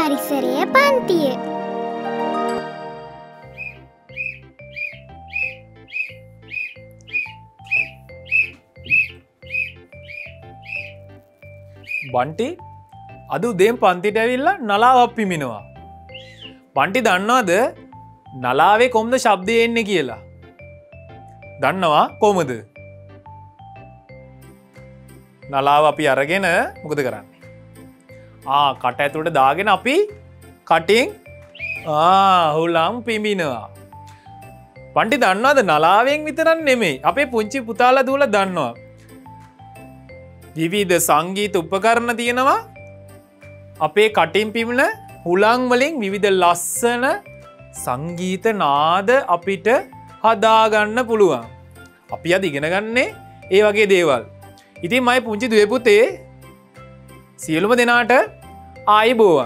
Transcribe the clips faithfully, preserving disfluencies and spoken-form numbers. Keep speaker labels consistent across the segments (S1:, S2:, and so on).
S1: පරිසරය පන්තිය.
S2: බන්ටි අද උදේන් පන්තිට ඇවිල්ලා නලාවක් පිමිනවා. බන්ටි දන්නවද නලාවේ කොහොමද ශබ්දය එන්නේ කියලා? දන්නවා කොහොමද? නලාව අපි අරගෙන මොකද කරන්නේ? ආ කට ඇතුලට දාගෙන අපි කටින් ආ හුලම් පිමිනවා. බන්ටි දන්නවද නලාවෙන් විතරක් නෙමෙයි අපේ පුංචි පුතාලා දුවලා දන්නවා. විවිධ සංගීත උපකරණ තියෙනවා අපේ කටින් පිමින හුලං වලින් විවිධ ලස්සන සංගීත නාද අපිට හදාගන්න පුළුවන්. අපි අද ඉගෙන ගන්නේ ඒ වගේ දේවල්. ඉතින් මගේ පුංචි දුවේ පුතේ සියලුම දෙනාට ආයිබෝවන්.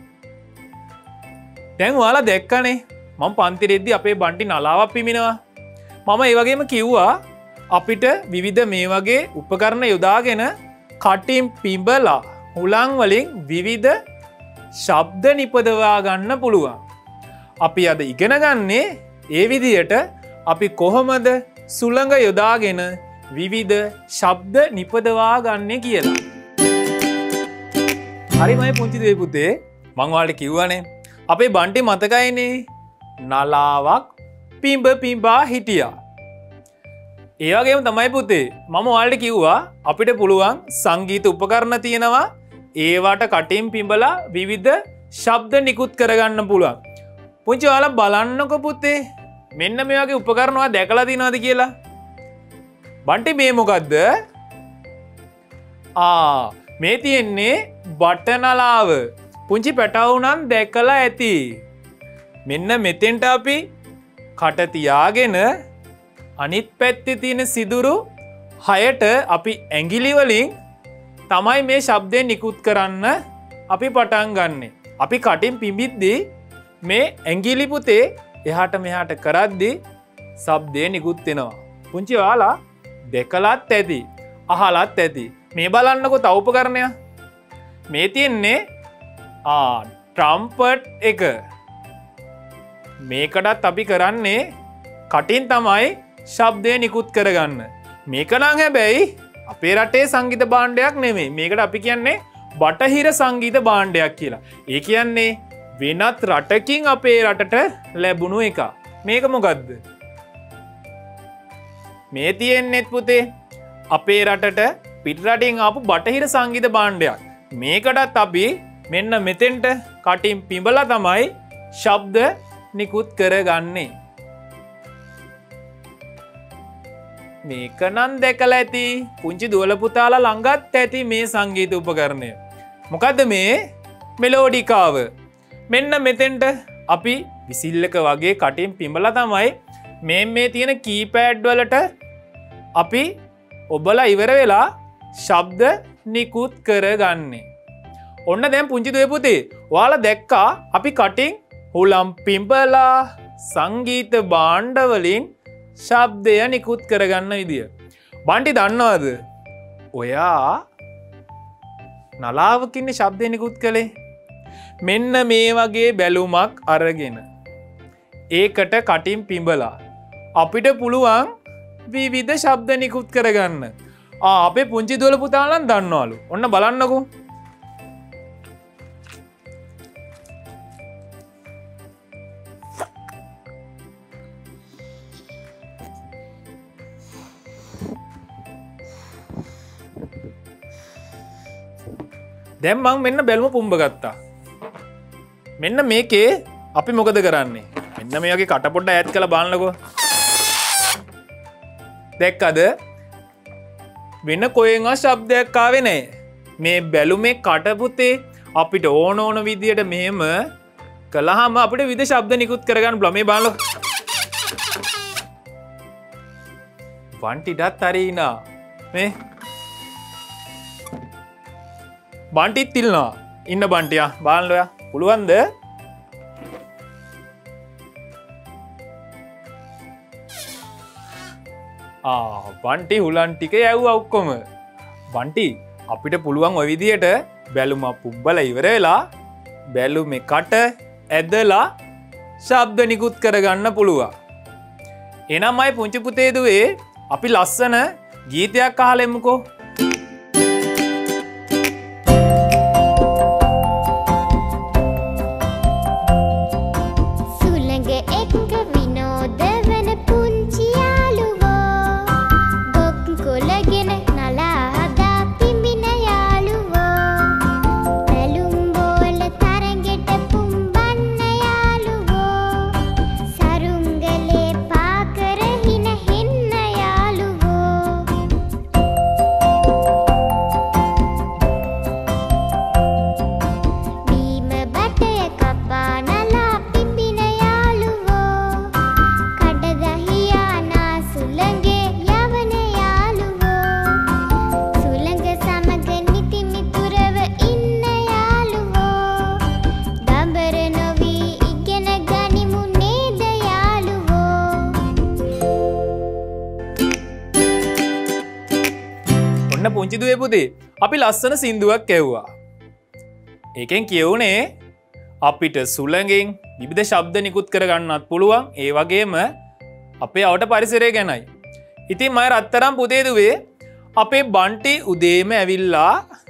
S2: දැන් ඔයාලා දැක්කනේ මම පන්තිරෙද්දි අපේ බන්ටි නලාවක් පිමිනවා. මම ඒ වගේම කිව්වා අපිට විවිධ මේ වගේ උපකරණ යොදාගෙන කටින් පිඹලා හුලං වලින් විවිධ ශබ්ද නිපදවා ගන්න පුළුවන්. අපි අද ඉගෙන ගන්නේ ඒ විදියට අපි කොහොමද සුළඟ යොදාගෙන විවිධ ශබ්ද නිපදවා ගන්නේ කියලා. හරි මගේ පුංචි දුවේ පුතේ මං ඔයාලට කිව්වනේ අපේ බන්ටි මතකයිනේ නලාවක් පිඹ පිඹා හිටියා. ඒ වගේම තමයි පුතේ මම ඔයාලට කිව්වා අපිට පුළුවන් සංගීත උපකරණ තියෙනවා ඒවට කටින් පිඹලා විවිධ ශබ්ද නිකුත් කරගන්න පුළුවන්. පුංචි ඔයාලා බලන්නකො පුතේ මෙන්න මේ වගේ උපකරණ ඔයා දැකලා තියෙනවද කියලා? බන්ටි මේ මොකද්ද? ආ මේ තියෙන්නේ බටනලාව. පුංචි පැටවුනන් දැකලා ඇති. මෙන්න මෙතෙන්ට අපි කට තියාගෙන අනිත් පැත්තේ තියෙන සිදුරු හයට අපි ඇඟිලි වලින් තමයි මේ ශබ්දය නිකුත් කරන්න අපි පටන් ගන්නෙ. අපි කටින් පිඹිද්දී මේ ඇඟිලි පුතේ එහාට මෙහාට කරද්දී ශබ්දය නිකුත් වෙනවා. පුංචි ඔයාලා දැකලත් ඇති, අහලත් ඇති. මේ බලන්නකෝ තව උපකරණයක්. මේ තියෙන්නේ ආ ට්‍රම්පට් එක. මේකටත් අපි කරන්නේ කටින් තමයි ශබ්දය නිකුත් කරගන්න. මේක නම් හැබැයි අපේ රටේ සංගීත භාණ්ඩයක් නෙමෙයි. මේකට අපි කියන්නේ බටහිර සංගීත භාණ්ඩයක් කියලා. ඒ කියන්නේ වෙනත් රටකින් අපේ රටට ලැබුණු එක. මේක මොකද්ද? මේ තියෙන්නේත් පුතේ අපේ රටට පිටරටින් ආපු බටහිර සංගීත භාණ්ඩයක්. මේකටත් අපි මෙන්න මෙතෙන්ට කටින් පිඹලා තමයි ශබ්ද නිකුත් කරගන්නේ. මේක නම් දැකලා ඇති. පුංචි දුවල පුතාලා ළඟත් ඇති මේ සංගීත උපකරණය. මොකද්ද මේ? මෙලෝඩිකාව. මෙන්න මෙතෙන්ට අපි විසිල්ලක වගේ කටින් පිඹලා තමයි මේ මේ තියෙන කීපෑඩ් වලට අපි ඔබලා ඉවර වෙලා ශබ්ද නිකුත් කරගන්නේ. ඔන්න දැන් පුංචි දුවේ පුතේ ඔයාලා දැක්කා අපි කටින් හුලම් පිඹලා සංගීත භාණ්ඩ වලින් ශබ්දය නිකුත් කරගන්න විදිය. බන්ටි දන්නවද? ඔයා නලාවකින් ශබ්දය නිකුත් කළේ මෙන්න මේ වගේ බැලුමක් අරගෙන ඒකට කටින් පිඹලා අපිට පුළුවන් විවිධ ශබ්ද නිකුත් කරගන්න. ආ අපේ පුංචි දුවල පුතාලන් දන්නවලු. ඔන්න බලන්නකෝ. දැන් මං මෙන්න බැලුම පුම්බ ගත්තා. මෙන්න මේකේ අපි මොකද කරන්නේ? මෙන්න මේ වගේ කට පොඩ්ඩ ඈත් කරලා බලන්නකෝ. දැක්කද? වෙන කොහෙන්වත් ශබ්දයක් ආවේ නැහැ. මේ බැලුමේ කට පුතේ අපිට ඕන ඕන විදියට මෙහෙම කළාම අපිට විවිධ ශබ්ද නිකුත් කරගන්න පුළුවන්. මේ බලන්නකෝ. බන්ටිටත් හරිනා. මේ බන්ටිත් ඉල්නවා. ඉන්න බන්ටියා බලන්න ඔයා. පුළුවන්ද? ආ බන්ටි හුලන් ටික යවුවා ඔක්කොම. බන්ටි අපිට පුළුවන් ඔය විදියට බැලුම පුබ්බලා ඉවර වෙලා බැලුමේ කට ඇදලා ශබ්ද නිකුත් කරගන්න පුළුවන්. එහෙනම් අය පුංචි පුතේ දුවේ අපි ලස්සන ගීතයක් අහලා එමුකෝ. පුංචි දුවේ පුතේ අපි ලස්සන සින්දුවක් ඇහුවා. ඒකෙන් කියවුනේ අපිට සුළඟෙන් විවිධ ශබ්ද නිකුත් කරගන්නත් පුළුවන්. ඒ වගේම අපේ අවට පරිසරය ගැනයි. ඉතින් මම රත්තරන් පුතේ දුවේ අපේ බන්ටි උදේම ඇවිල්ලා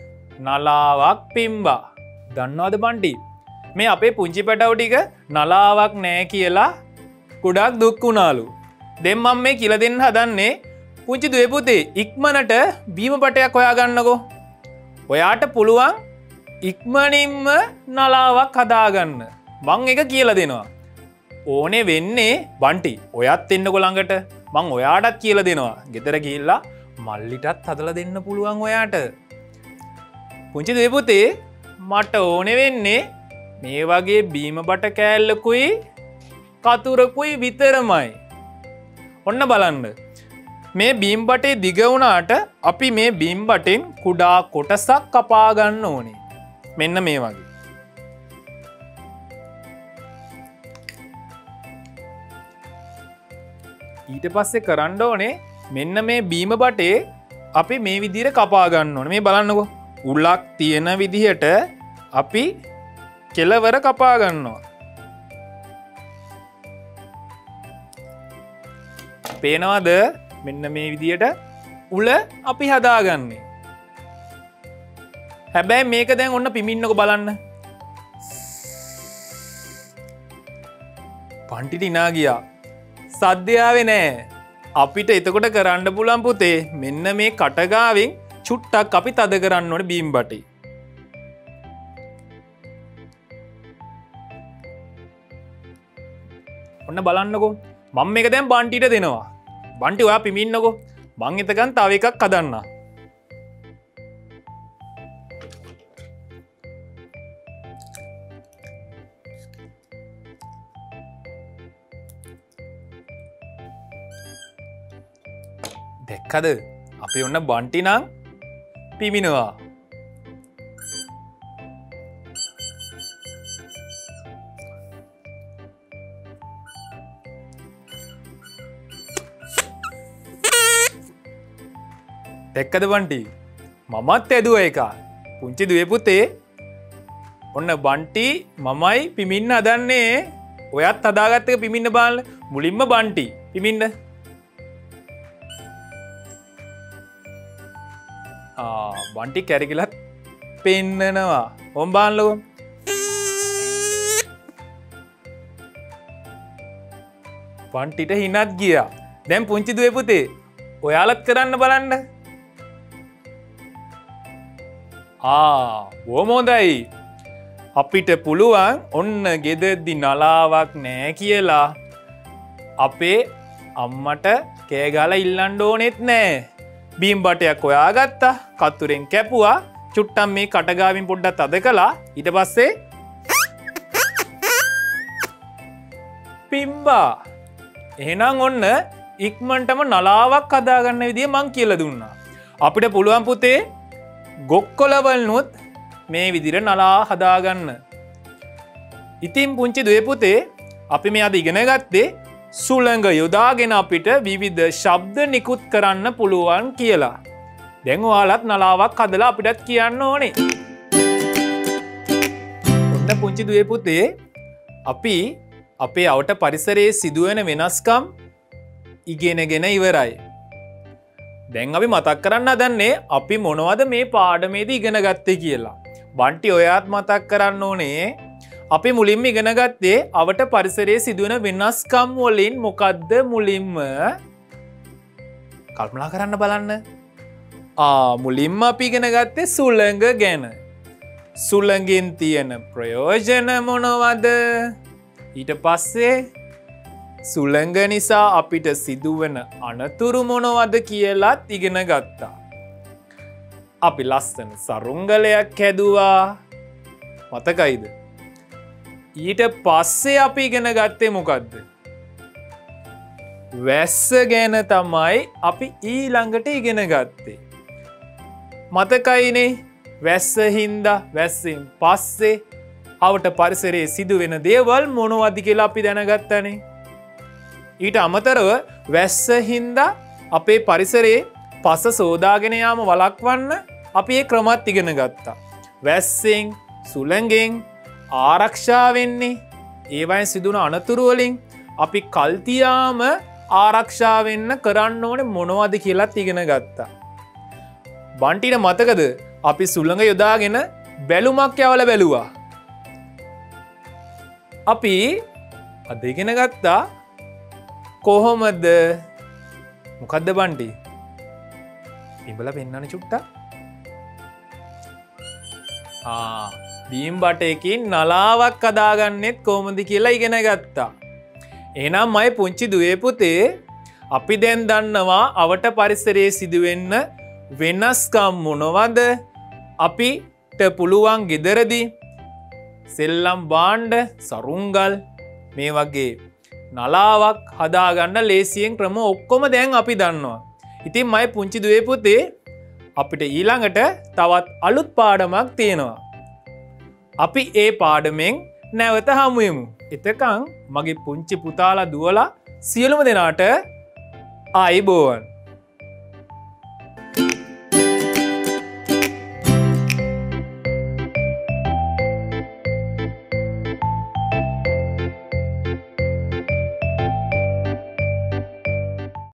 S2: නලාවක් පිම්බා. දන්නවද බන්ටි? මේ අපේ පුංචි පැටව ටික නලාවක් නැහැ කියලා ගොඩක් දුක් වුණාලු. දැන් මම මේ කියලා දෙන්න හදන්නේ පුංචි දුවේ පුතේ ඉක්මනට බීම පටයක් හොයාගන්නකෝ. ඔයාට පුළුවන් ඉක්මනින්ම නලාවක් හදාගන්න. මං එක කියලා දෙනවා. ඕනේ වෙන්නේ බන්ටි ඔයත් එන්නකො ළඟට. මං ඔයාටත් කියලා දෙනවා. ගෙදර ගිහිල්ලා මල්ලිටත් හදලා දෙන්න පුළුවන් ඔයාට. පුංචි දුවේ පුතේ මට ඕනේ වෙන්නේ මේ වගේ බීම බට කෑල්ලකුයි කතුරකුයි විතරමයි. ඔන්න බලන්න. මේ බීම් බටේ දිග වුණාට අපි මේ බීම් බටෙන් කුඩා කොටසක් කපා ගන්න ඕනේ. මෙන්න මේ වගේ. ඊට පස්සේ කරන්න ඕනේ මෙන්න මේ බීම බටේ අපි මේ විදිහට කපා ගන්න ඕනේ. මේ බලන්නකෝ. උලක් තියෙන විදිහට අපි කෙලවර කපා ගන්නවා. පේනවද? මෙන්න මේ විදියට උල අපි හදාගන්නේ. හැබැයි මේක දැන් ඔන්න පිමින්නකො බලන්න. පන්ටි ටිනා ගියා. සද්දය ආවේ නෑ. අපිට එතකොට කරන්න පුළුවන් පුතේ මෙන්න මේ කටගාවෙන් චුට්ටක් අපි තද කරන්න ඕනේ බීම් බටේ. ඔන්න බලන්නකෝ. මම මේක දැන් බන්ටිට දෙනවා. බන්ටි ඔයා පිමින්නකෝ. මං එතකන් තව එකක් හදන්න. දැක්කද? අපි ඔන්න බන්ටි නම් පිමිනවා. දැක්කද බන්ටි? මමත් ඇදුව එක. පුංචි දුවේ පුතේ ඔන්න බන්ටි මමයි පිමින්න හදන්නේ. ඔයත් හදාගත්ත එක පිමින්න බලන්න. මුලින්ම බන්ටි පිමින්න. ආ බන්ටි කැරකිලත් පෙන්නනවා. ඔම් බලන්නකෝ. බන්ටිට හිනත් ගියා. දැන් පුංචි දුවේ පුතේ ඔයාලත් කරන්න බලන්න. ආ බොහොම හොඳයි. අපිට පුළුවන් ඔන්න ගෙදරදි නලාවක් නෑ කියලා අපේ අම්මට කෑ ගාලා ඉල්ලන්න ඕනෙත් නෑ. බීම් බටයක් හොයාගත්තා. කතුරෙන් කැපුවා. චුට්ටක් මේ කටගාවින් පොඩ්ඩක් අද කළා. ඊට පස්සේ පිම්බා. එහෙනම් ඔන්න ඉක්මනටම නලාවක් හදාගන්න විදිය මං කියලා දුන්නා. අපිට පුළුවන් පුතේ ගොක්කොලවලුත් මේ විදිහට නලා හදාගන්න. ඉතින් පුංචි දුවේ පුතේ අපි මේ අද ඉගෙන ගත්තේ සුළඟ යොදාගෙන අපිට විවිධ ශබ්ද නිකුත් කරන්න පුළුවන් කියලා. දැන් ඔයාලත් නලාවක් හදලා අපිටත් කියන්න ඕනේ. මෙන්න පුංචි දුවේ පුතේ අපි අපේ අවට පරිසරයේ සිදුවෙන වෙනස්කම් ඉගෙනගෙන ඉවරයි. දැන් අපි මතක් කරන්න හදන්නේ අපි මොනවද මේ පාඩමේදී ඉගෙන ගත්තේ කියලා. බන්ටි ඔයාත් මතක් කරන්න ඕනේ අපි මුලින්ම ඉගෙන ගත්තේ අවට පරිසරයේ සිදුවෙන වෙනස්කම් වලින් මොකද්ද මුලින්ම කල්පනා කරන්න බලන්න. ආ මුලින්ම අපි ඉගෙන ගත්තේ සුළඟ ගැන. සුළඟින් තියෙන ප්‍රයෝජන මොනවද? ඊට පස්සේ සුළඟ නිසා අපිට සිදුවෙන අනතුරු මොනවද කියලාත් ඉගෙන ගත්තා. අපි ලස්සන සරුංගලයක් හැදුවා. මතකයිද? ඊට පස්සේ අපි ඉගෙන ගත්තේ මොකද්ද? වැස්ස ගැන තමයි අපි ඊළඟට ඉගෙන ගත්තේ. මතකයිනේ? වැස්ස හින්දා වැස්සෙන් පස්සේ අවට පරිසරයේ සිදුවෙන දේවල් මොනවද කියලා අපි දැනගත්තානේ. ඊට අමතරව වැස්ස හින්දා අපේ පරිසරයේ පස සෝදාගෙන යාම වළක්වන්න අපි ඒ ක්‍රමත් ඉගෙන ගත්තා. වැස්සෙන් සුළඟෙන් ආරක්ෂා වෙන්නේ ඒවයින් සිදුවන අනතුරු වලින් අපි කල්තියාම ආරක්ෂා වෙන්න කරන්න ඕනේ මොනවද කියලාත් ඉගෙන ගත්තා. බන්ටිට මතකද අපි සුළඟ යොදාගෙන බැලුමක් යවලා බැලුවා. අපි අද ඉගෙන ගත්තා කොහොමද මොකද්ද බන්ටි? ඉඹලා පෙන්නන්න චුට්ටක්. ආ බීම් බටයකින් නලාවක් හදාගන්නෙත් කොහොමද කියලා ඉගෙන ගත්තා. එහෙනම් මයි පුංචි දුවේ පුතේ අපි දැන් දන්නවා අවට පරිසරයේ සිදුවෙන්න වෙනස්කම් මොනවද? අපිට පුළුවන් ගෙදරදී සෙල්ලම් භාණ්ඩ සරුංගල් මේ වගේ නලාවක් හදාගන්න ලේසියෙන් ක්‍රම ඔක්කොම දැන් අපි දන්නවා. ඉතින් මයි පුංචි දුවේ පුතේ අපිට ඊළඟට තවත් අලුත් පාඩමක් තියෙනවා. අපි ඒ පාඩමෙන් නැවත හමු වෙමු. එතකන් මගේ පුංචි පුතාලා දුවලා සියලුම දෙනාට ආයිබෝවන්.